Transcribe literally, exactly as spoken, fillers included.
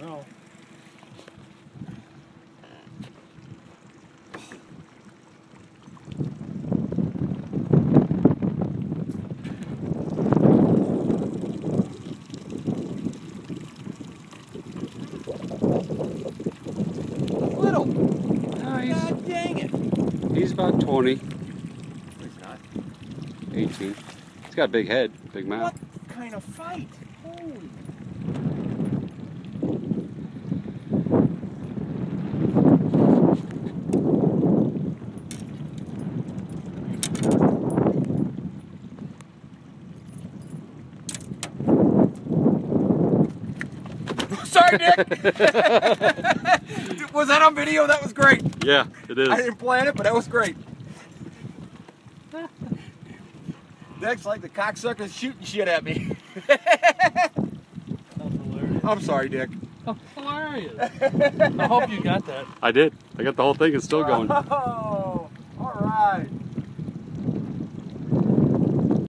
know. Little. No, he's, God dang it. he's about twenty. He's not. eighteen. He's got a big head, big mouth. What kind of fight? Holy. Sorry, Nick. Was that on video? That was great. Yeah, it is. I didn't plan it, but that was great. Nick's like the cocksucker's shooting shit at me. That's hilarious. I'm sorry, Dick. Hilarious. I hope you got that. I did. I got the whole thing. It's still going. Oh.